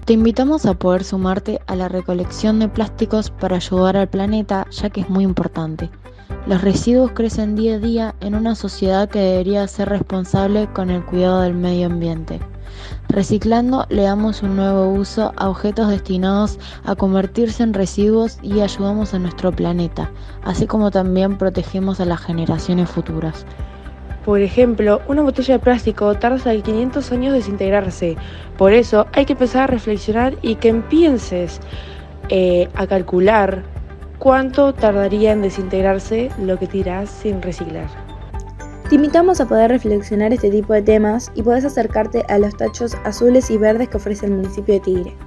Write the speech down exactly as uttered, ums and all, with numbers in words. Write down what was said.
Te invitamos a poder sumarte a la recolección de plásticos para ayudar al planeta, ya que es muy importante. Los residuos crecen día a día en una sociedad que debería ser responsable con el cuidado del medio ambiente. Reciclando le damos un nuevo uso a objetos destinados a convertirse en residuos y ayudamos a nuestro planeta, así como también protegemos a las generaciones futuras. Por ejemplo, una botella de plástico tarda hasta quinientos años en desintegrarse. Por eso hay que empezar a reflexionar y que empieces eh, a calcular cuánto tardaría en desintegrarse lo que tirás sin reciclar. Te invitamos a poder reflexionar este tipo de temas y podés acercarte a los tachos azules y verdes que ofrece el municipio de Tigre.